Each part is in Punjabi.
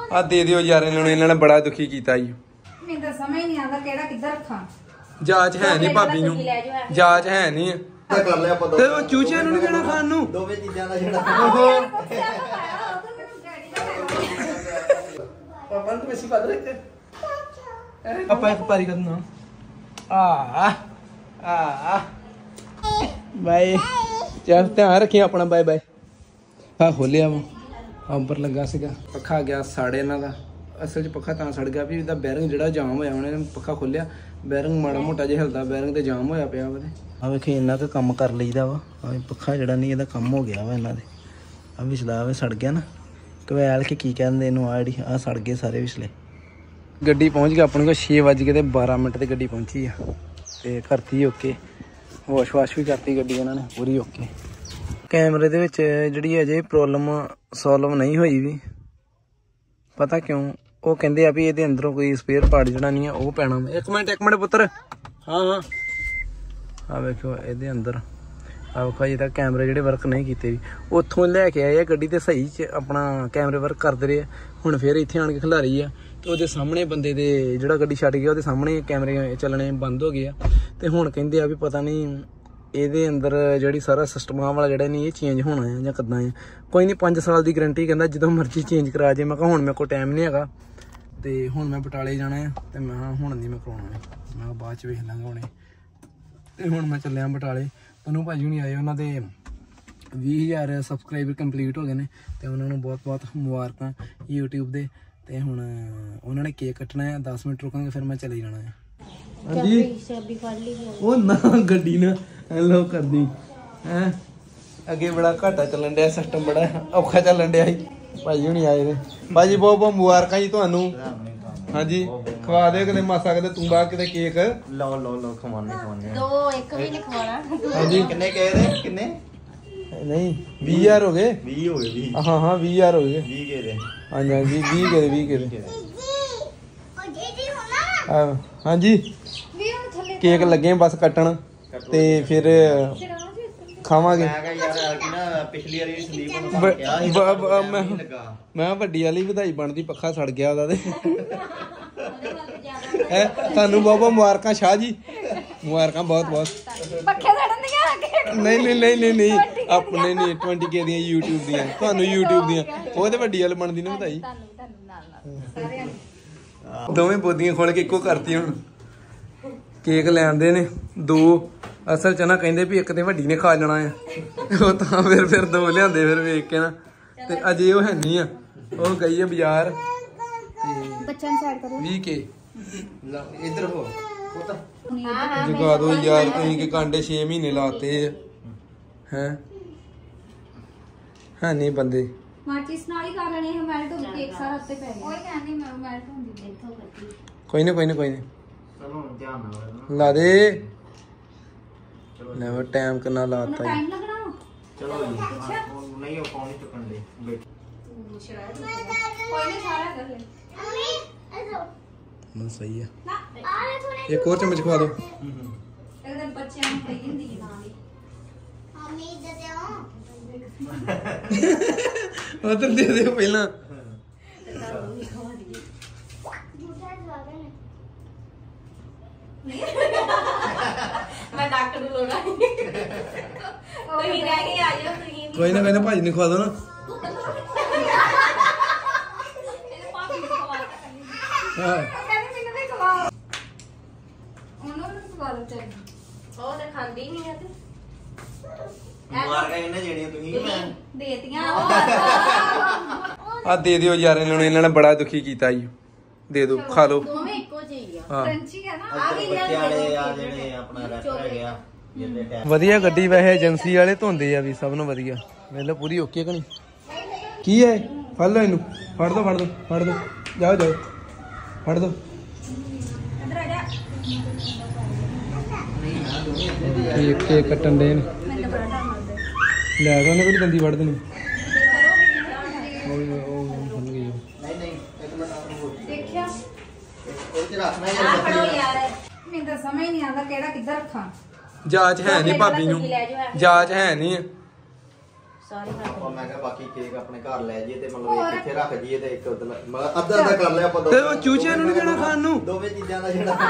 आ दे दियो यार इन्होंने बड़ा दुखी किया जी। मैं तो समझ नहीं आता केड़ा किधर रखा। जांच है नहीं भाभी नू, जांच है नहीं कर लिया पता ते ओ चूचे नू केड़ा खान नू दोवे चीजां दा जेड़ा पापा तू वैसी बात रख पापा एक पारी करना बाय चल ध्यान रखिए अपना बाय बाय। हाँ खोलिया वा अंबर लगा सीगा पखा गया साड़े इन्हां दा असल च पखा तां सड़ गया भी इहदा बैरिंग जिहड़ा जाम होया उन्हें पखा खोलिया बैरिंग माड़ा मोटा जिहा हिलदा बैरिंग ते जाम होया पिया वा। आ वेखी इन्ना क काम कर लईदा वा पखा जिहड़ा नहीं इहदा कम हो गया वा इन्हां दे आ विचला वे सड़ गया ना कवैल के की कहंदे इहनूं आ जिहड़ी आ सड़ गए सारे विचले। गड्डी पहुंच गई अपने को 6:12 ते गड्डी पहुंची आ ते करती ओके वॉश वाश भी करती गड्डी इन्होंने पूरी ओके। कैमरे दे विच जिहड़ी अजे प्रॉब्लम सॉल्व नहीं हुई भी पता क्यों वो कहंदे आ भी इहदे अंदरों कोई स्पेयर पार्ट जिहड़ा नहीं है वो पैना। एक मिनट पुत्र हाँ हाँ आ वेखो इहदे अंदर आ वेखो अजे तक कैमरे जिहड़े वर्क नहीं कीते भी उत्थों लैके आए गड्डी ते सही च अपना कैमरे वर्क करदे रहे हुण फिर इत्थे आण के खिलारी आ ते ओहदे सामने बंदे दे जिहड़ा गड्डी छड्ड गया ओहदे सामने कैमरे चलने बंद हो गए आ ते हुण कहंदे आ भी पता नहीं ਇਹਦੇ ਅੰਦਰ ਜਿਹੜੀ ਸਾਰਾ ਸਿਸਟਮ ਆ ਵਾਲਾ ਜਿਹੜਾ ਨਹੀਂ ਇਹ ਚੇਂਜ ਹੋਣਾ ਹੈ ਜਾਂ ਕਿੱਦਾਂ ਹੈ। ਕੋਈ ਨਹੀਂ 5 ਸਾਲ ਦੀ ਗਾਰੰਟੀ ਕਹਿੰਦਾ ਜਦੋਂ ਮਰਜ਼ੀ ਚੇਂਜ ਕਰਾ ਜੇ। ਮੈਂ ਕਿਹਾ ਹੁਣ ਮੇਰੇ ਕੋਲ ਟਾਈਮ ਨਹੀਂ ਹੈਗਾ ਤੇ ਹੁਣ ਮੈਂ ਬਟਾਲੇ ਜਾਣਾ ਹੈ ਤੇ ਮੈਂ ਹੁਣ ਨਹੀਂ ਮੈਂ ਕਰਾਉਣਾ ਮੈਂ ਬਾਅਦ ਚ ਵੇਖ ਲਾਂਗਾ ਹੁਣੇ ਤੇ ਹੁਣ ਮੈਂ ਚੱਲਿਆ ਬਟਾਲੇ। ਤੈਨੂੰ ਭਾਜੀ ਹੁਣੀ ਆਏ ਉਹਨਾਂ ਦੇ 20,000 ਸਬਸਕ੍ਰਾਈਬਰ ਕੰਪਲੀਟ ਹੋ ਗਏ ਨੇ ਤੇ ਉਹਨਾਂ ਨੂੰ ਬਹੁਤ ਬਹੁਤ ਮੁਬਾਰਕਾਂ YouTube ਦੇ। ਤੇ ਹੁਣ ਉਹਨਾਂ ਨੇ ਕੇਕ ਕੱਟਣਾ ਹੈ 10 ਮਿੰਟ ਰੁਕਾਂਗੇ ਫਿਰ ਮੈਂ ਚਲੇ ਜਾਣਾ ਹੈ। हाँ जी वो ना गड्डी ना लो कर दी है अगे बड़ा घाटा चलन दिया सिस्टम बड़ा औखा चलन दिया भाजी हुणी आए थे। भाजी बहुत बहुत मुबारकां जी तुहानू। हाँ जी खवा दे किते मासा किते तू बाहर किते केक लो लो लो खवाने दो एक भी नहीं खवाना। हाँ जी कितने कह रहे कितने नहीं 20,000 हो गए 20 हो गए 20 हाँ हाँ 20,000 हो गए 20 कह रहे हाँ जी हाँ जी 20 कह रहे हाँ जी केक लगे बस कट्टन ते फिर खावांगे। मैं वड्डी वाली बधाई बनती पक्खा सड़ गया ओहदा ते थानू बहुत बहुत मुबारकां शाह जी मुबारकां बहुत बहुत। नहीं नहीं नहीं नहीं नहीं अपने नहीं 20K दियां YouTube दियां थानू YouTube दियां ओह ते वड्डी वाली बनदी ना बधाई। दोवें बोदियां खोल के इक्को करती हुण केक ले आंदे ने दो असल च ना कहंदे भी एक ते वड्डी ने खा जाना है वो तां फिर दो लिआंदे फिर वेख के ना ते अजे वो है नहीं आ वो गई है बाजार ते बच्चन साइड करो 20K इधर हो जगा दो यार कहीं के कांडे 6 महीने लाते हैं नहीं बंदे माचिस नाल ही कर लेने हमारे तो केक सारा उत्ते पै गया ओए कहनी मैं मेल्ट होंदी इथों करती कोई नहीं चलो ध्यान ना ला दे ले वो टाइम कितना लाता है टाइम लगना चलो नहीं हो पानी चुकन दे बैठ कोई नहीं सारा कर ले मन सही है एक और चम्मच खवा दो एकदम बच्चे में कही हिंदी ना दी मम्मी दे दो उधर दे दे पहला मैं डॉक्टर को लोड़ा तो ही रह गई आ जाओ तो कोई ना भाजी ने खवा दो ना हां मैंने नहीं खवाओ उन्होंने खवा दो चल ਉਹ ਤਾਂ ਖਾਂਦੀ ਨਹੀਂ ਹੈ ਤੇ ਮਾਰ ਕੇ ਇਹਨੇ ਜਿਹੜੀਆਂ ਤੁਸੀਂ ਮੈਂ ਦੇਤੀਆਂ ਆ ਦੇ ਦਿਓ ਯਾਰ ਇਹਨਾਂ ਨੇ ਬੜਾ ਦੁਖੀ ਕੀਤਾ ਜੀ ਦੇ ਦਿਓ ਖਾ ਲਓ ਦੋਵੇਂ ਇੱਕੋ ਜਿਹੀ ਆ ਕਰੰਚੀ ਹੈ ਨਾ ਆ ਵੀ ਵਾਲੇ ਆ ਜਿਹੜੇ ਆਪਣਾ ਰੈਪਰ ਹੈ ਗਿਆ ਜਿੱਦੇ ਵਧੀਆ ਗੱਡੀ ਵੈਸੇ ਏਜੰਸੀ ਵਾਲੇ ਧੋਂਦੇ ਆ ਵੀ ਸਭ ਨੂੰ ਵਧੀਆ ਵੇਲੇ ਪੂਰੀ ਓਕੇ ਕਿ ਨਹੀਂ ਕੀ ਹੈ ਫੜ ਲਓ ਇਹਨੂੰ ਫੜ ਦੋ ਜਾਓ ਫੜ ਦੋ ਅੰਦਰ ਆ ਜਾ केक कट्टन दे ले ਉਹਨੇ ਕੋਈ ਗੰਦੀ ਵੜ ਦੇਣੀ ਦੇਖਿਆ ਉਹ ਤੇ ਰੱਖਣਾ ਯਾਰ ਮੈਨੂੰ ਤਾਂ ਸਮਝ ਨਹੀਂ ਆਉਂਦਾ ਕਿਹੜਾ ਕਿੱਧਰ ਰੱਖਾਂ। ਜਾਂਚ ਹੈ ਨਹੀਂ ਭਾਬੀ ਨੂੰ ਜਾਂਚ ਹੈ ਨਹੀਂ और मैं कहा बाकी केक अपने घर ले जाइए ते मतलब एक इत्थे रख जाइए ते एक उधर मतलब अद्धा अद्धा कर लिया ਆਪਾਂ ਤੇ ਉਹ ਚੂਚਿਆਂ ਨੂੰ ਨਹੀਂ ਦੇਣਾ ਖਾਣ ਨੂੰ ਦੋਵੇਂ ਚੀਜ਼ਾਂ ਦਾ ਜਿਹੜਾ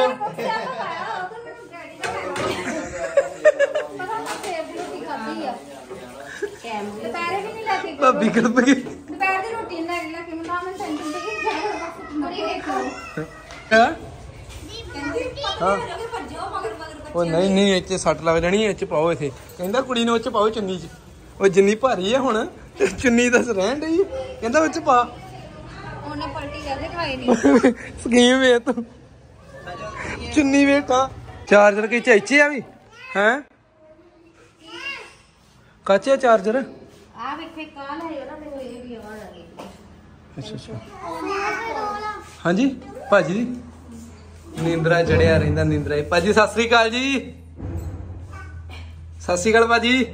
ਦੁਪਹਿਰੇ ਵੀ ਨਹੀਂ ਲੈ ਕੇ ਭਾਬੀ ਕਲਪ ਗਈ ਦੁਪਹਿਰ ਦੀ ਰੋਟੀ ਨਹੀਂ ਲੈ ਕੇ ਮੈਂ ਸੈਂਟਰ ਤੇ ਕਿ ਜਾਣਾ ਮੁੜੀ ਵੇਖੋ ਹਾਂ ਕਹਿੰਦੀ ਪਤਾ ਨਹੀਂ ਲੱਗੇ ਭੱਜੋ ਮਗਰ ਮਗਰ ਉਹ ਨਹੀਂ ਨਹੀਂ ਇੱਥੇ ਸੱਟ ਲੱਗ ਜਾਣੀ ਇੱਥੇ ਪਾਓ ਇੱਥੇ ਕਹਿੰਦਾ ਕੁੜੀ ਨੂੰ ਉੱਚ ਪਾਓ ਚੁੰਨੀ 'ਚ ਉਹ ਜਿੰਨੀ ਭਾਰੀ ਆ ਹੁਣ ਤੇ ਚੁੰਨੀ ਦੱਸ ਰਹਿਣ ਡਈ ਕਹਿੰਦਾ ਉੱਚ ਪਾ ਉਹਨੇ ਪਲਟੀ ਕਰਦੇ ਖਾਈ ਨਹੀਂ ਸਕੀਮ ਵੇ ਤੂੰ ਚੁੰਨੀ ਵੇ ਕਾ ਚਾਰਜਰ ਕਿ ਚਾਈਚੇ ਆ ਵੀ ਹੈ ਕਾਚੇ ਚਾਰਜਰ ਆ ਵੇਖੇ ਕਾਲ ਹੈ ਉਹਦਾ ਤੇ ਇਹ ਵੀ ਆਵਾਜ਼ ਆ ਗਈ ਅੱਛਾ ਅੱਛਾ ਹਾਂਜੀ ਭਾਜੀ ਨੀਂਦਰਾ ਚੜਿਆ ਰਹਿੰਦਾ ਨੀਂਦਰਾ ਭਾਜੀ ਸਤਿ ਸ੍ਰੀ ਅਕਾਲ ਜੀ ਸਤਿ ਸ੍ਰੀ ਅਕਾਲ ਭਾਜੀ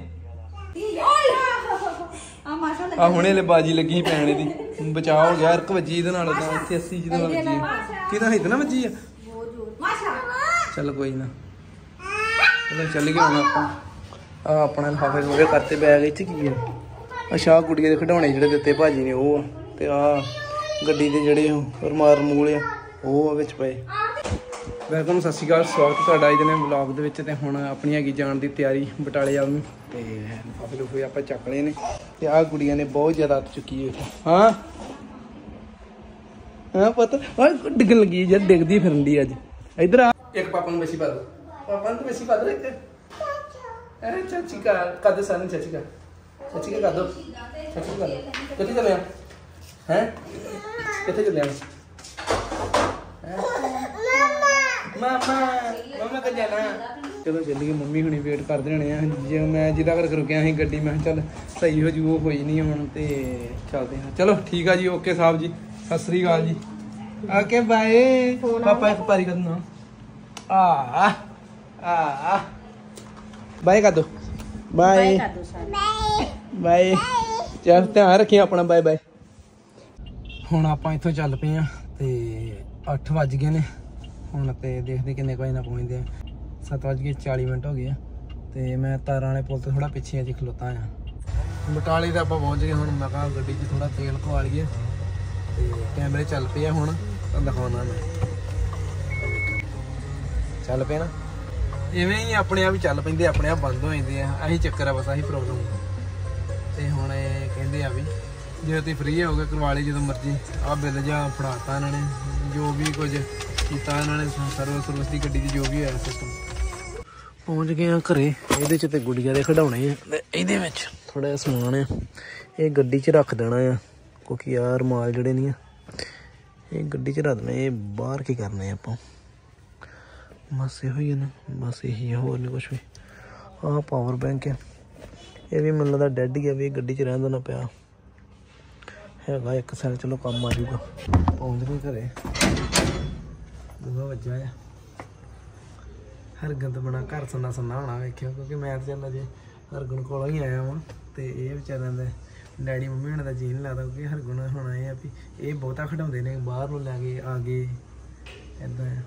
ਆ ਮਾਸ਼ਾ ਆ ਹੁਣੇ ਲੈ ਬਾਜੀ ਲੱਗੀ ਪੈਣ ਦੀ ਬਚਾਅ ਹੋ ਗਿਆ ਹਰਕ ਵੱਜੀ ਇਹਦੇ ਨਾਲ ਤਾਂ ਇੱਥੇ 80 ਜਿਹਦੇ ਨਾਲ ਵੱਜੀ ਕਿਹਦਾ ਇਤਨਾ ਵੱਜੀ ਆ ਮਾਸ਼ਾ ਚੱਲ ਕੋਈ ਨਾ ਚਲੋ ਚੱਲ ਗਏ ਹੁਣ ਆਪਾਂ ਆ ਆਪਣਾ ਲਿਫਾਫੇ ਲੂਫੇ ਕਰਤੇ ਬੈਗ ਇੱਥੇ ਕੀ ਆ ਅੱਛਾ ਗੁੱਡੀਆਂ ਦੇ ਖਿਡੌਣੇ ਜਿਹੜੇ ਦਿੱਤੇ ਭਾਜੀ ਨੇ ਉਹ ਆ ਤੇ ਆ ਗੱਡੀ ਦੇ ਜਿਹੜੇ ਰਮਾਰ ਰਮੂਲ ਆ ਉਹ ਵਿੱਚ ਪਏ ਵੈਲਕਮ ਸਤਿ ਸ਼੍ਰੀ ਅਕਾਲ ਸਵਾਗਤ ਤੁਹਾਡਾ ਅੱਜ ਦੇ ਵਲੌਗ ਦੇ ਵਿੱਚ ਤੇ ਹੁਣ ਆਪਣੀ ਹੈਗੀ ਜਾਣ ਦੀ ਤਿਆਰੀ ਬਟਾਲੇ ਵੱਲ ਨੂੰ ਤੇ ਲਿਫਾਫੇ ਲੂਫੇ ਆਪਾਂ ਚੱਕ ਲਏ ਨੇ ਤੇ ਆਹ ਕੁੜੀਆਂ ਨੇ ਬਹੁਤ ਜ਼ਿਆਦਾ ਅੱਤ ਚੁੱਕੀ ਹੈ ਹਾਂ ਹਾਂ ਪਤਾ ਓਏ ਡਿੱਗਣ ਲੱਗੀ ਜਦ ਡਿੱਗਦੀ ਫਿਰਨ ਦੀ ਅੱਜ ਇੱਧਰ ਆ ਇੱਕ ਪਾਪਾ ਨੂੰ ਬੈਸੀ ਪਾ ਦੋ ਪਾਪਾ ਨੂੰ ਬੈਸੀ ਪਾ ਦੋ ਇੱਕ ਅਰੇ ਚਾਚੀ ਕਾ ਕਦ ਸਾਨ ਚਾਚੀ ਕਾ ਕਰ ਦੋ ਚਾਚੀ ਕਾ ਕਿੱਥੇ ਚੱਲੇ ਆ ਹੈ ਕਿੱਥੇ ਚੱਲੇ ਆ ਮਾਮਾ ਕਾ ਜਾਣਾ ਚਲੋ ਚੱਲੀਏ ਮੰਮੀ ਹੁਣੀ ਵੇਟ ਕਰਦੇ ਹੋਣੇ ਆ ਜੇ ਮੈਂ ਜਿਹਦਾ ਕਰ ਰੁਕਿਆ ਸੀ ਗੱਡੀ ਮੈਂ ਚੱਲ ਸਹੀ ਹੋ ਜੂ ਉਹ ਹੋਈ ਨਹੀਂ ਹੁਣ ਤੇ ਚੱਲਦੇ ਹਾਂ ਚਲੋ ਠੀਕ ਆ ਜੀ ਓਕੇ ਸਾਹਿਬ ਜੀ ਸਤਿ ਸ੍ਰੀ ਅਕਾਲ ਜੀ ਓਕੇ ਬਾਏ ਪਾਪਾ ਇੱਕ ਪਾਰੀ ਕਰਨਾ ਆ ਬਾਏ ਕਰ ਦੋ ਬਾਏ ਬਾਏ ਚੱਲ ਧਿਆਨ ਰੱਖੀ ਆਪਣਾ ਬਾਏ ਬਾਏ ਹੁਣ ਆਪਾਂ ਇੱਥੋਂ ਚੱਲ ਪਏ ਆ ਤੇ 8 ਵੱਜ ਗਏ ਨੇ ਹੁਣ ਤੇ ਦੇਖਦੇ ਕਿੰਨੇ ਵਜੇ ਨਾਲ ਪਹੁੰਚਦੇ ਆ 7:40 ਹੋ ਗਏ ਆ ਤੇ ਮੈਂ ਤਾਰਾਂ ਵਾਲੇ ਪੁਲ ਤੋਂ ਥੋੜਾ ਪਿੱਛੇ ਅਜੇ ਖਲੋਤਾ ਆ ਬਟਾਲੇ ਤਾਂ ਆਪਾਂ ਪਹੁੰਚ ਗਏ ਹੁਣ ਮੈਂ ਕਿਹਾ ਗੱਡੀ 'ਚ ਥੋੜਾ ਤੇਲ ਪਵਾ ਲਈਏ ਤੇ ਕੈਮਰੇ ਚੱਲ ਪਏ ਆ ਹੁਣ ਤਾਂ ਦਿਖਾਉਣਾ ਮੈਂ ਚੱਲ ਪਏ ਨਾ ਇਵੇਂ ਹੀ ਆਪਣੇ ਆਪ ਹੀ ਚੱਲ ਪੈਂਦੇ ਆਪਣੇ ਆਪ ਬੰਦ ਹੋ ਜਾਂਦੇ ਆ ਆਹੀ ਚੱਕਰ ਆ ਬਸ ਆਹੀ ਪ੍ਰੋਬਲਮ ਤੇ ਹੁਣ ਇਹ ਕਹਿੰਦੇ ਆ ਵੀ ਜੇ ਤੁਸੀਂ ਫ੍ਰੀ ਹੋਗੇ ਕਰਵਾ ਲਈ ਜਦੋਂ ਮਰਜ਼ੀ ਆਹ ਬਿੱਲ ਜਾਂ ਫੜਾਤਾ ਇਹਨਾਂ ਨੇ ਜੋ ਵੀ ਕੁਝ ਕੀਤਾ ਇਹਨਾਂ ਨੇ ਸਰਵਿਸ ਦੀ ਗੱਡੀ ਦੀ ਜੋ ਵੀ ਹੋਇਆ ਸਿਸਟਮ ਪਹੁੰਚ ਗਏ ਆ ਘਰੇ ਇਹਦੇ 'ਚ ਤੇ ਗੁੱਡੀਆਂ ਦੇ ਖਿਡੌਣੇ ਆ ਤੇ ਇਹਦੇ ਵਿੱਚ ਥੋੜਾ ਜਿਹਾ ਸਮਾਨ ਆ ਇਹ ਗੱਡੀ 'ਚ ਰੱਖ ਦੇਣਾ ਆ ਕਿਉਂਕਿ ਆ ਰੁਮਾਲ ਜਿਹੜੇ ਨਹੀਂ ਆ ਇਹ ਗੱਡੀ 'ਚ ਰੱਖ ਦੇਣਾ ਇਹ ਬਾਹਰ ਕੀ ਕਰਨੇ ਆਪਾਂ ਬਸ ਇਹੋ ਹੀ ਆ ਨਾ ਬਸ ਇਹੀ ਆ ਹੋਰ ਨਹੀਂ ਕੁਛ ਵੀ ਆਹ ਪਾਵਰ ਬੈਂਕ ਆ ਇਹ ਵੀ ਮੈਨੂੰ ਲੱਗਦਾ ਡੈਡ ਹੀ ਆ ਵੀ ਗੱਡੀ 'ਚ ਰਹਿਣ ਦੇਣਾ ਪਿਆ ਹੈਗਾ ਇੱਕ ਸਾਲ ਚਲੋ ਕੰਮ ਆ ਜੂਗਾ ਪਹੁੰਚ ਗਏ ਘਰੇ ਦੂਆ ਵੱਜਾ ਆ ਹਰਗਨ ਤਾਂ ਬਣਾ ਘਰ ਸੁੰਨਾ ਹੋਣਾ ਵੇਖਿਓ ਕਿਉਂਕਿ ਮੈਂ ਤਾਂ ਚੱਲ ਅਜੇ ਹਰਗੁਣ ਕੋਲੋਂ ਹੀ ਆਇਆ ਵਾਂ ਤੇ ਇਹ ਵਿਚਾਰਿਆਂ ਦਾ ਡੈਡੀ ਮੰਮੀ ਹੋਣਾ ਦਾ ਜੀ ਨਹੀਂ ਲੱਗਦਾ ਕਿਉਂਕਿ ਹਰਗੁਣ ਹੋਣਾ ਇਹ ਆ ਵੀ ਇਹ ਬਹੁਤਾ ਖਿਡਾਉਂਦੇ ਨੇ ਬਾਹਰ ਨੂੰ ਲੈ ਕੇ ਆ ਗਏ ਇੱਦਾਂ ਆ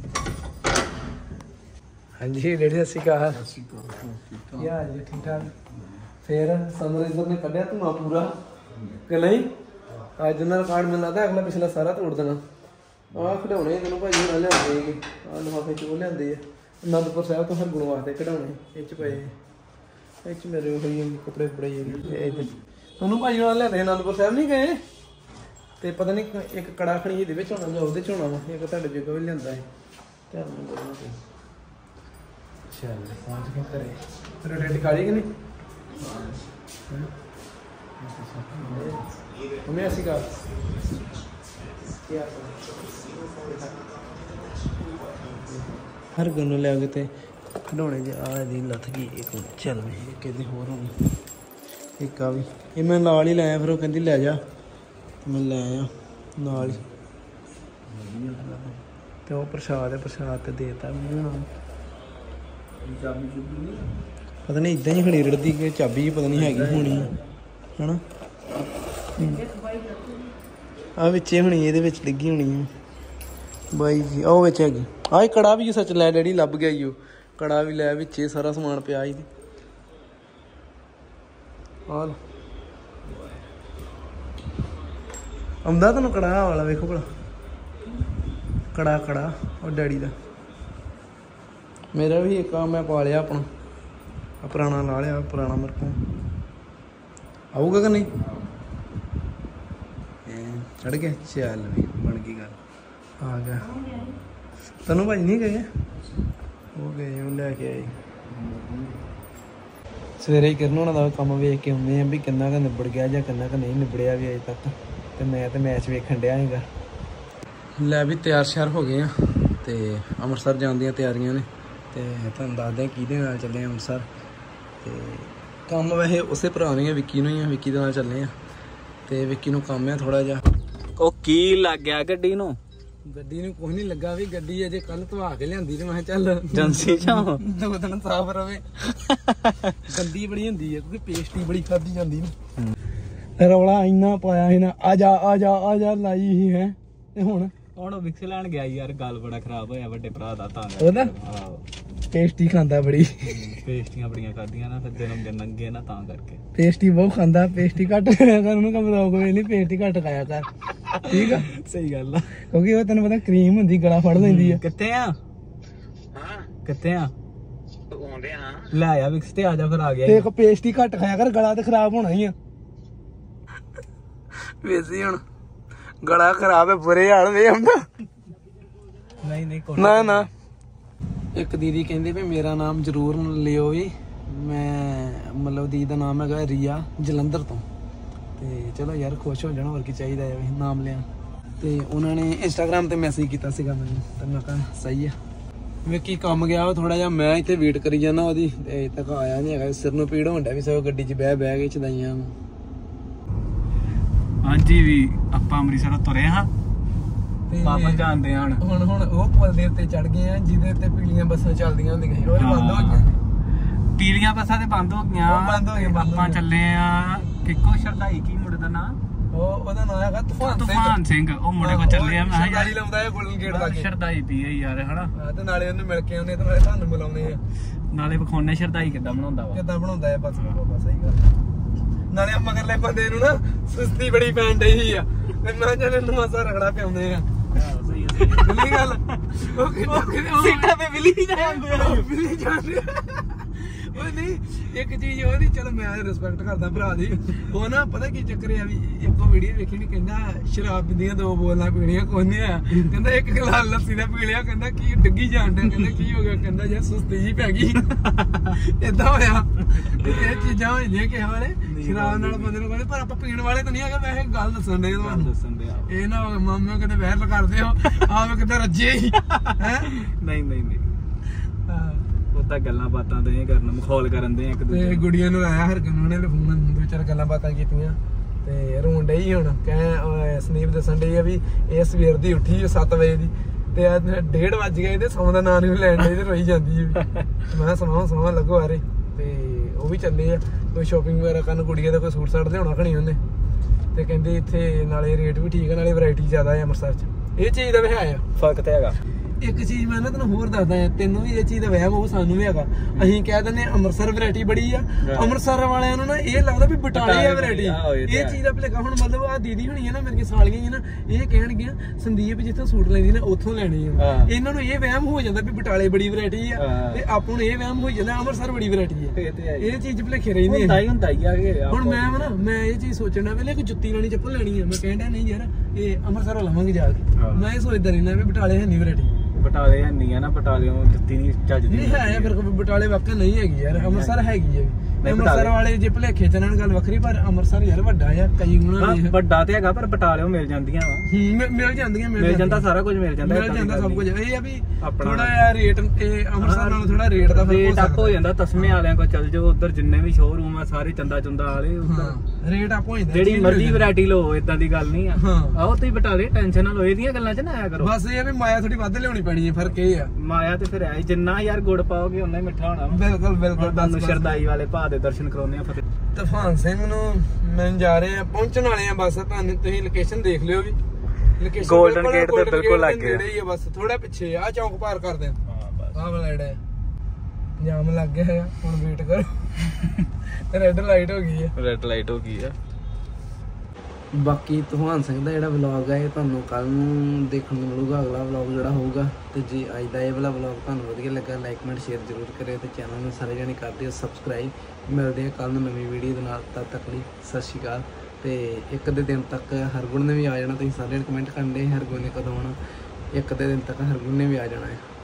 ਹਾਂਜੀ ਡੈਡੀ ਸਤਿ ਸ਼੍ਰੀ ਅਕਾਲ ਯਾਰ ਜੀ ਠੀਕ ਠਾਕ ਫਿਰ ਸਨਰਾਈਜ਼ਰ ਨੇ ਕੱਢਿਆ ਧੂੰਆਂ ਪੂਰਾ ਕਿ ਨਹੀਂ ਅੱਜ ਨਾਲ ਕਾਰਡ ਮੈਨੂੰ ਲੱਗਦਾ ਅਗਲਾ ਪਿਛਲਾ ਸਾਰਾ ਤੋੜ ਦੇਣਾ ਆਹ ਖਿਡੌਣੇ ਤੈਨੂੰ ਭਾਜੀ ਨਾਲ ਲਿਆਂਦੇ ਆਹ ਲਿਫਾਫੇ 'ਚ ਉਹ ਲਿਆਂਦੇ ਆ ਅਨੰਦਪੁਰ ਸਾਹਿਬ ਤੋਂ ਹਰਗੁਣ ਵਾਸਤੇ ਖਿਡੌਣੇ ਇਹ 'ਚ ਪਏ ਇਹ 'ਚ ਮੇਰੇ ਉਹੀ ਕੱਪੜੇ ਕੁਪੜੇ ਇਹ ਤੁਹਾਨੂੰ ਭਾਜੀ ਨਾਲ ਲਿਆਂਦੇ ਅਨੰਦਪੁਰ ਸਾਹਿਬ ਨਹੀਂ ਗਏ ਤੇ ਪਤਾ ਨਹੀਂ ਇੱਕ ਕੜਾ ਖਣੀ ਇਹਦੇ ਵਿੱਚ ਹੋਣਾ ਜਾਂ ਉਹਦੇ 'ਚ ਹੋਣਾ ਵਾ ਇੱਕ ਤੁਹਾਡੇ ਜਗ੍ਹਾ ਵੀ ਲਿਆਂਦਾ ਹੈ ਧਿਆਨ ਨਾਲ ਕਰਨਾ ਤੇ ਚੱਲ ਪਹੁੰਚ ਕੇ ਘਰੇ ਫਿਰ ਰੈਡੀ ਕਾਲੀ ਕਿ ਨਹੀਂ ਮੰਮੀ ਅਸੀਂ ਕਾ ਹਰ ਨੂੰ ਲੈ ਕੇ ਤੇ ਖਿਡੌਣੇ ਜੇ ਆ ਦੀ ਲੱਥ ਗਈ ਇੱਕ ਚੱਲ ਵੀ ਕਿਤੇ ਹੋਰ ਹੋਣੀ ਇੱਕ ਆ ਵੀ ਇਹ ਮੈਂ ਨਾਲ ਹੀ ਲਾਇਆ ਫਿਰ ਉਹ ਕਹਿੰਦੀ ਲੈ ਜਾ ਮੈਂ ਲੈ ਆਇਆ ਨਾਲ ਹੀ ਤੇ ਉਹ ਪ੍ਰਸ਼ਾਦ ਤੇ ਦੇਤਾ ਮੈਨੂੰ ਪਤਾ ਨਹੀਂ ਇਦਾਂ ਹੀ ਖੜੀ ਰੜਦੀ ਕਿ ਚਾਬੀ ਪਤਾ ਨਹੀਂ ਹੈਗੀ ਹੋਣੀ ਹਨਾ ਆ ਵਿੱਚੇ ਹੋਣੀ ਇਹਦੇ ਵਿੱਚ ਡਿੱਗੀ ਹੋਣੀ ਆ ਬਾਈ ਜੀ ਉਹ ਵਿੱਚ ਹੈਗੀ ਆਹ ਕੜਾ ਵੀ ਸੱਚ ਲੈ ਡੈਡੀ ਲੱਭ ਗਿਆ ਈ ਉਹ ਕੜਾ ਵੀ ਲੈ ਵਿੱਚੇ ਸਾਰਾ ਸਮਾਨ ਪਿਆ ਹੀ ਹਾਲ ਆਉਂਦਾ ਤੁਹਾਨੂੰ ਕੜਾ ਵਾਲਾ ਵੇਖੋ ਭਲਾ ਕੜਾ ਉਹ ਡੈਡੀ ਦਾ ਮੇਰਾ ਵੀ ਇੱਕ ਆ ਮੈਂ ਪਾ ਲਿਆ ਆਪਣਾ ਪੁਰਾਣਾ ਲਾ ਲਿਆ ਪੁਰਾਣਾ ਮੇਰੇ ਕੋਲ ਆਊਗਾ ਕਿ ਨਹੀਂ ਚੜ ਗਿਆ ਚੱਲ ਵੀ ਬਣ ਗਈ ਗੱਲ ਆ ਗਿਆ ਤੈਨੂੰ ਭਾਈ ਨਹੀਂ ਗਏ ਉਹ ਗਏ ਉਹ ਲੈ ਕੇ ਆਏ ਸਵੇਰੇ ਕਿਰਨ ਹੋਣਾ ਦਾ ਕੰਮ ਵੇਖ ਕੇ ਆਉਂਦੇ ਆ ਵੀ ਕਿੰਨਾ ਕੁ ਨਿਬੜ ਗਿਆ ਜਾਂ ਕਿੰਨਾ ਕੁ ਨਹੀਂ ਨਿਬੜਿਆ ਵੀ ਅਜੇ ਤੱਕ ਤੇ ਮੈਂ ਤੇ ਮੈਚ ਵੇਖਣ ਡਿਆ ਹੈਗਾ ਲੈ ਵੀ ਤਿਆਰ ਸ਼ਿਆਰ ਹੋ ਗਏ ਆ ਤੇ ਅੰਮ੍ਰਿਤਸਰ ਜਾਣ ਦੀਆਂ ਤਿਆਰੀਆਂ ਨੇ ਤੇ ਤੁਹਾਨੂੰ ਦੱਸਦੇ ਕਿਹਦੇ ਨਾਲ ਚੱਲੇ ਆ ਅੰਮ੍ਰਿਤਸਰ ਤੇ ਕੰਮ ਵੈਸੇ ਉਸੇ ਭਰਾ ਨੇ ਵਿੱਕੀ ਨੂੰ ਹੀ ਆ ਵਿੱਕੀ ਦੇ ਨਾਲ ਚੱਲੇ ਆ ਤੇ ਵਿੱਕੀ ਨੂੰ ਕੰਮ ਆ ਥੋੜਾ ਜਿਹਾ ਉਹ ਕੀ ਲੱਗ ਗਿਆ ਗੱਡੀ ਨੂੰ ਕੁਝ ਨਹੀਂ ਲੱਗਾ ਵੀ ਗੱਡੀ ਅਜੇ ਕੱਲ ਧਵਾ ਕੇ ਲਿਆਂਦੀ ਤੇ ਮੈਂ ਚੱਲ ਏਜੰਸੀ ਚੋਂ 2 ਦਿਨ ਸਾਫ ਰਵੇ ਗੰਦੀ ਬੜੀ ਹੁੰਦੀ ਹੈ ਕਿਉਂਕਿ ਪੇਸਟੀ ਬੜੀ ਖਾਦੀ ਜਾਂਦੀ ਨਾ ਰੌਲਾ ਇੰਨਾ ਪਾਇਆ ਸੀ ਨਾ ਆ ਜਾ ਲਾਈ ਹੀ ਹੈ ਤੇ ਹੁਣ ਵਿਕਸ ਲੈਣ ਗਿਆ ਯਾਰ ਗੱਲ ਬੜਾ ਖਰਾਬ ਹੋਇਆ ਵੱਡੇ ਭਰਾ ਦਾ ਤਾਂ ਉਹਦਾ ਪੇਸਟੀ ਖਾਂਦਾ ਬੜੀ ਪੇਸਟੀਆਂ ਬੜੀਆਂ ਖਾਧੀਆਂ ਨਾ ਫਿਰ ਜਨਮ ਦਿਨ ਲੰਘੇ ਨਾ ਤਾਂ ਕਰਕੇ ਪੇਸਟੀ ਬਹੁਤ ਖਾਂਦਾ ਪੇਸਟੀ ਘੱਟ ਖਾਇਆ ਕਰ ਉਹਨੂੰ ਕੰਮ ਰੋਕ ਵੇ ਨਹੀਂ ਪੇਸਟੀ ਘੱਟ ਖਾਇਆ ਕਰ ਠੀਕ ਆ ਸਹੀ ਗੱਲ ਆ ਕਿਉਂਕਿ ਉਹ ਤੈਨੂੰ ਪਤਾ ਕਰੀਮ ਹੁੰਦੀ ਗਲਾ ਫੜ ਲੈਂਦੀ ਆ ਕਿੱਥੇ ਆ ਕਿੱਥੇ ਆ ਲੈ ਆ ਵਿਕਸ ਤੇ ਆ ਜਾ ਫਿਰ ਆ ਗਿਆ ਦੇਖ ਪੇਸਟੀ ਘੱਟ ਖਾਇਆ ਕਰ ਗਲਾ ਤੇ ਖਰਾਬ ਹੋਣਾ ਹੀ ਆ ਵੇਸੀ ਹੁਣ ਗਲਾ ਖਰਾਬ ਹੈ ਬੁਰੇ ਹਾਲ ਵੇ ਹੁੰਦਾ ਨਹੀਂ ਨਾ ਇੱਕ ਦੀਦੀ ਕਹਿੰਦੇ ਵੀ ਮੇਰਾ ਨਾਮ ਜ਼ਰੂਰ ਲਿਓ ਵੀ ਮੈਂ ਮਤਲਬ ਦੀਦੀ ਦਾ ਨਾਮ ਹੈਗਾ ਰੀਆ ਜਲੰਧਰ ਤੋਂ ਤੇ ਚਲੋ ਯਾਰ ਖੁਸ਼ ਹੋ ਜਾਣਾ ਹੋਰ ਕੀ ਚਾਹੀਦਾ ਹੈ ਨਾਮ ਲਿਆ ਤੇ ਉਹਨਾਂ ਨੇ ਇੰਸਟਾਗ੍ਰਾਮ ਤੇ ਮੈਸੇਜ ਕੀਤਾ ਸੀਗਾ ਮੈਨੂੰ ਤੇ ਮੈਂ ਕਿਹਾ ਸਹੀ ਆ ਵਿੱਕੀ ਕੰਮ ਗਿਆ ਥੋੜਾ ਜਿਹਾ ਮੈਂ ਇੱਥੇ ਵੇਟ ਕਰੀ ਜਾਂਦਾ ਉਹਦੀ ਤੇ ਤੱਕ ਆਇਆ ਨਹੀਂ ਹੈਗਾ ਸਿਰ ਨੂੰ ਪੀੜ ਹੋਣ ਡਿਆ ਵੀ ਸਭ ਗੱਡੀ 'ਚ ਬਹਿ ਕੇ ਚਦਾਈਆਂ ਹਾਂਜੀ ਵੀ ਆਪਾਂ ਅੰਮ੍ਰਿਤਸਰ ਤੁਰੇ ਹਾਂ ਵਾਪਸ ਜਾਂਦੇ ਹਾਂ ਹੁਣ ਉਹ ਪੁਲ ਦੇ ਉੱਤੇ ਚੜ ਗਏ ਆ ਜਿਹਦੇ ਉੱਤੇ ਪੀਲੀਆਂ ਬੱਸਾਂ ਚੱਲਦੀਆਂ ਹੁੰਦੀਆਂ ਸੀ ਉਹ ਬੰਦ ਹੋ ਗਈਆਂ ਪੀਲੀਆਂ ਬੱਸਾਂ ਤੇ ਬੰਦ ਹੋ ਗਈਆਂ ਆਪਾਂ ਚੱਲੇ ਆ ਕਿੱਕੋ ਸ਼ਰਦਾਈ ਕੀ ਮੁੰਡੇ ਦਾ ਨਾਂ ਉਹਦਾ ਨਾਮ ਹੈਗਾ ਤੂਫਾਨ ਸਿੰਘ ਉਹ ਮੁੰਡੇ ਕੋ ਚੱਲੇ ਆ ਮੈਂ ਯਾਰ ਲਾਉਂਦਾ ਹੈ ਗੋਲਡਨ ਗੇਟ ਲਾ ਕੇ ਸ਼ਰਦਾਈ ਪੀਏ ਯਾਰ ਹਨਾ ਤੇ ਨਾਲੇ ਉਹਨੂੰ ਮਿਲ ਕੇ ਆਉਨੇ ਤੇ ਨਾਲੇ ਤੁਹਾਨੂੰ ਮਿਲਾਉਨੇ ਆ ਨਾਲੇ ਵਿਖਾਉਣੇ ਸ਼ਰਦਾਈ ਕਿੱਦਾਂ ਬਣਾਉਂਦਾ ਵਾ ਕਿੱਦਾਂ ਬਣਾਉਂਦਾ ਹੈ ਬਸ ਬਾਬਾ ਸਹੀ ਗੱਲ ਨਾਲੇ ਮਗਰਲੇ ਬੰਦੇ ਨੂੰ ਨਾ ਸੁਸਤੀ ਬੜੀ ਪੈਣ ਡਈ ਆ ਤੇ ਮੈਂ ਚੱਲ ਇਹਨੂੰ ਮਸਾ ਰਗੜਾ ਪਿਆਉਂਦੇ ਆ ਸਹੀ ਸਹੀ ਗੱਲ ਉਹ ਸੀਟਾਂ ਤੇ ਬਿੱਲੀ ਜਾਂਦੇ ਆ ਬਿੱਲੀ ਜਾਂਦੇ ਉਹ ਨਹੀਂ ਇੱਕ ਚੀਜ਼ ਉਹਦੀ ਚਲ ਮੈਂ ਰਿਸਪੈਕਟ ਕਰਦਾ ਭਰਾ ਦੀ ਉਹ ਨਾ ਪਤਾ ਕੀ ਚੱਕਰ ਆ ਵੀ ਇੱਕੋ ਵੀਡੀਓ ਵੇਖੀ ਨਹੀਂ ਕਹਿੰਦਾ ਸ਼ਰਾਬ ਪੀਂਦੀਆਂ 2 ਬੋਤਲਾਂ ਪੀਣੀਆਂ ਕੋਈ ਨਹੀਂ ਆ ਕਹਿੰਦਾ 1 ਗਲਾਸ ਲੱਸੀ ਦਾ ਪੀ ਲਿਆ ਕਹਿੰਦਾ ਕੀ ਡਿੱਗੀ ਜਾਣ ਡਿਆ ਕਹਿੰਦਾ ਕੀ ਹੋ ਗਿਆ ਕਹਿੰਦਾ ਯਾਰ ਸੁਸਤੀ ਜੀ ਪੈ ਗਈ ਏਦਾਂ ਹੋਇਆ ਤੇ ਇਹ ਚੀਜ਼ਾਂ ਹੋ ਜਾਂਦੀਆਂ ਕਿਸੇ ਵਾਲੇ ਸ਼ਰਾਬ ਨਾਲ ਬੰਦੇ ਨੂੰ ਕਹਿੰਦੇ ਪਰ ਆਪਾਂ ਪੀਣ ਵਾਲੇ ਤਾਂ ਨਹੀਂ ਹੈਗਾ ਵੈਸੇ ਗੱਲ ਦੱਸਣ ਦੇ ਤੁਹਾਨੂੰ ਇਹ ਨਾ ਮਾਮੇ ਕਿਤੇ ਵਹਿਰ ਕਰਦੇ ਹੋ ਆਵੇ ਕਿਤੇ ਰੱਜੇ ਹੀ ਹੈ ਨਹੀਂ ਤਾਂ ਗੱਲਾਂ ਬਾਤਾਂ ਤੇ ਕਰਨ ਮਖੌਲ ਕਰਨ ਦੇ ਇੱਕ ਦੂਜੇ ਤੇ ਗੁੜੀਆਂ ਨੂੰ ਆਇਆ ਹਰਗਨ ਨੇ ਫੋਨ 2-4 ਗੱਲਾਂ ਬਾਤਾਂ ਕੀਤੀਆਂ ਤੇ ਰੋਣ ਡਈ ਹੁਣ ਕਹਿ ਸਨੀਪ ਦੱਸਣ ਡਈ ਆ ਵੀ ਇਹ ਸਵੇਰ ਦੀ ਉੱਠੀ 7 ਵਜੇ ਦੀ ਤੇ 1:30 ਵੱਜ ਗਏ ਤੇ ਸੌਂ ਦਾ ਨਾਂ ਨਹੀਂ ਲੈਣ ਡਈ ਤੇ ਰੋਈ ਜਾਂਦੀ ਮੈਂ ਸਮਾਂ ਲੱਗੋ ਆਰੇ ਤੇ ਉਹ ਵੀ ਚੱਲੇ ਆ ਕੋਈ ਸ਼ਾਪਿੰਗ ਵਗੈਰਾ ਕਰਨ ਕੁੜੀਆਂ ਦਾ ਕੋਈ ਸੂਟ ਸਾਟ ਲਿਆਉਣਾ ਖਣੀ ਉਹਨੇ ਤੇ ਕਹਿੰਦੇ ਇੱਥੇ ਨਾਲੇ ਰੇਟ ਵੀ ਠੀਕ ਆ ਨਾਲੇ ਵੈਰਾਈਟੀ ਜ਼ਿਆਦਾ ਹੈ ਅੰਮ੍ਰਿਤਸਰ 'ਚ ਇਹ ਚੀਜ਼ ਦਾ ਵੀ ਹੈ ਫਰਕ ਤੇ ਹੈਗਾ ਇੱਕ ਚੀਜ਼ ਮੈਂ ਨਾ ਤੈਨੂੰ ਹੋਰ ਦੱਸਦਾ ਤੈਨੂੰ ਵੀ ਇਹ ਚੀਜ਼ ਦਾ ਵਹਿਮ ਉਹ ਸਾਨੂੰ ਵੀ ਹੈਗਾ ਅਸੀਂ ਕਹਿ ਦਿੰਦੇ ਅੰਮ੍ਰਿਤਸਰ ਵੈਰਾਈਟੀ ਬੜੀ ਆ ਅੰਮ੍ਰਿਤਸਰ ਵਾਲਿਆਂ ਨੂੰ ਨਾ ਇਹ ਲੱਗਦਾ ਵੀ ਬਟਾਲੇ ਆ ਵੈਰਾਈਟੀ ਇਹ ਚੀਜ਼ ਦਾ ਭਲੇਖਾ ਹੁਣ ਮਤਲਬ ਆ ਦੀਦੀ ਹੋਣੀ ਆ ਨਾ ਮੇਰੇ ਸਾਲੀਆਂ ਹੀ ਨਾ ਇਹ ਕਹਿਣਗੀਆਂ ਸੰਦੀਪ ਜਿੱਥੋਂ ਸੂਟ ਲੈਂਦੀ ਨਾ ਉੱਥੋਂ ਲੈਣੀ ਆ ਇਹਨਾਂ ਨੂੰ ਇਹ ਵਹਿਮ ਹੋ ਜਾਂਦਾ ਵੀ ਬਟਾਲੇ ਬੜੀ ਵੈਰਾਈਟੀ ਆ ਤੇ ਆਪਾਂ ਨੂੰ ਇਹ ਵਹਿਮ ਹੋ ਜਾਂਦਾ ਅੰਮ੍ਰਿਤਸਰ ਬੜੀ ਵੈਰਾਈਟੀ ਆ ਇਹ ਚੀਜ਼ ਭਲੇਖੇ ਰਹਿੰਦੀ ਹੁਣ ਮੈਂ ਇਹ ਚੀਜ਼ ਸੋਚਣਾ ਪਹਿਲੇ ਕਿ ਜੁੱਤੀ ਲੈਣੀ ਚੱਪਲ ਲੈਣੀ ਆ ਮੈਂ ਕਹਿੰਦਾ ਨਹੀਂ ਯਾਰ ਇਹ ਅੰਮ੍ਰਿਤਸਰ ਲਵਾਂਗੇ ਜਾ ਕੇ ਮੈਂ ਇਹ ਸੋਚਦਾ ਰਹਿਣਾ ਵੀ ਬਟਾਲੇ ਹੈ ਨਹੀਂ ਵੈਰਾਈਟੀ ਬਟਾਲੇ ਹੈ ਨਹੀਂ ਆ ਨਾ ਬਟਾਲਿਓਂ ਜੁੱਤੀ ਨਹੀਂ ਚੱਜਦੀ ਨਹੀਂ ਹੈ ਫਿਰ ਬਟਾਲੇ ਵਾਕਿਆ ਨਹੀਂ ਹੈਗੀ ਯਾਰ ਅੰਮ੍ਰਿਤਸਰ ਹੈਗੀ ਆ ਅੰਮ੍ਰਿਤਸਰ ਵਾਲੇ ਜੇ ਭਲੇਖੇ ਚ ਨਾਲ ਗੱਲ ਵੱਖਰੀ ਪਰ ਅੰਮ੍ਰਿਤਸਰ ਯਾਰ ਵੱਡਾ ਆ ਕਈ ਗੁਣਾ ਵੱਡਾ ਤੇ ਹੈਗਾ ਪਰ ਬਟਾਲਿਓਂ ਮਿਲ ਜਾਂਦੀਆਂ ਵਾ ਮਿਲ ਜਾਂਦਾ ਸਾਰਾ ਕੁਝ ਮਿਲ ਜਾਂਦਾ ਸਭ ਕੁਝ ਇਹ ਆ ਵੀ ਥੋੜਾ ਜਿਹਾ ਰੇਟ ਇਹ ਅੰਮ੍ਰਿਤਸਰ ਨਾਲੋਂ ਥੋੜਾ ਰੇਟ ਦਾ ਰੇਟ ਅਪ ਹੋ ਜਾਂਦਾ ਤਸਮੇ ਵਾਲਿਆਂ ਕੋਲ ਚੱਲ ਜਾਓ ਉਧਰ ਜਿੰਨੇ ਵੀ ਸ਼ੋਰੂਮ ਆ ਸਾਰੇ ਚੰਦਾ ਵਾਲੇ ਉਧਰ ਰੇਟ ਅਪ ਹੋ ਜਾਂਦਾ ਜਿਹੜੀ ਮਰਜ਼ੀ ਵੈਰਾਈਟੀ ਲਓ ਇਦਾਂ ਦੀ ਗੱਲ ਨਹੀਂ ਆ ਆਓ ਤੁਸੀਂ ਬਟਾਲੇ ਟੈਨਸ਼ਨ ਨਾ ਲਓ ਇਹਦੀਆਂ ਗੱਲਾਂ 'ਚ ਨਾ ਆਇਆ ਕਰੋ ਬਸ ਇਹ ਆ ਵੀ ਮਾਇਆ ਥੋੜੀ ਵੱਧ ਲਿਆਉਣੀ ਪੈਣੀ ਹੈ ਫਰਕ ਇਹ ਆ ਮਾਇਆ ਤੇ ਫਿਰ ਐ ਜਿੰਨਾ ਯਾਰ ਗੁੜ ਪਾਓਗੇ ਉਨਾ ਹੀ ਮਿੱਠਾ ਹੋਣਾ ਬਿਲਕੁਲ ਤੁਹਾਨੂੰ ਸ਼ਰਦਾਈ ਵਾਲੇ ਭਾ ਦੇ ਦਰਸ਼ਨ ਕਰਾਉਣੇ ਆ ਫਤਿਹ ਤੂਫਾਨ ਸਿੰਘ ਨੂੰ ਮੈਂ ਜਾ ਰਹੇ ਆ ਪਹੁੰਚਣ ਵਾਲੇ ਆ ਬਸ ਤੁਹਾਨੂੰ ਤੁਸੀਂ ਲੋਕੇਸ਼ਨ ਦੇਖ ਲਿਓ ਵੀ ਲੋਕੇਸ਼ਨ ਗੋਲਡਨ ਗੇਟ ਤੇ ਬਿਲਕੁਲ ਲੱਗ ਗਿਆ ਨੇੜੇ ਹੀ ਆ ਬਸ ਥੋੜਾ ਪਿੱਛੇ ਆ ਚੌਂਕ ਪਾਰ ਕਰਦੇ ਆ ਹਾਂ ਬਸ ਆਹ ਵਾਲਾ ਜਿਹੜਾ ਜਾਮ ਲੱਗ ਗਿਆ ਹੈ ਹੁਣ ਵੇਟ ਕਰੋ ਰੈੱਡ ਲਾਈਟ ਹੋ ਗਈ ਹੈ ਰੈੱਡ ਲਾਈਟ ਹੋ ਗਈ ਆ ਬਾਕੀ ਤੁਹਾਨ ਸਿੰਘ ਦਾ ਜਿਹੜਾ ਵਲੌਗ ਹੈ ਇਹ ਤੁਹਾਨੂੰ ਕੱਲ ਨੂੰ ਦੇਖਣ ਨੂੰ ਮਿਲੂਗਾ ਅਗਲਾ ਵਲੌਗ ਜਿਹੜਾ ਹੋਊਗਾ ਤੇ ਜੇ ਅੱਜ ਦਾ ਇਹ ਵਾਲਾ ਵਲੌਗ ਤੁਹਾਨੂੰ ਵਧੀਆ ਲੱਗਾ ਲਾਈਕ ਕਮੈਂਟ ਸ਼ੇਅਰ ਜ਼ਰੂਰ ਕਰਿਓ ਤੇ ਚੈਨਲ ਨੂੰ ਸਾਰੇ ਜਣੇ ਕਰ ਦਿਓ ਸਬਸਕ੍ਰਾਈਬ ਮਿਲਦੇ ਆ ਕੱਲ ਨੂੰ ਨਵੀਂ ਵੀਡੀਓ ਦੇ ਨਾਲ ਤਦ ਤੱਕ ਲਈ ਸਤਿ ਸ਼੍ਰੀ ਅਕਾਲ ਤੇ ਇੱਕ ਦੇ ਦਿਨ ਤੱਕ ਹਰਗੁਣ ਨੇ ਵੀ ਆ ਜਾਣਾ ਤੁਸੀਂ ਸਾਰੇ ਕਮੈਂਟ ਕਰਨ ਦੇ ਹਰਗੁਣ ਨੇ ਕਦੋਂ ਆਉਣਾ ਇੱਕ ਦੇ ਦਿਨ ਤੱਕ ਹਰਗੁਣ ਨੇ ਵੀ ਆ ਜਾਣਾ ਹੈ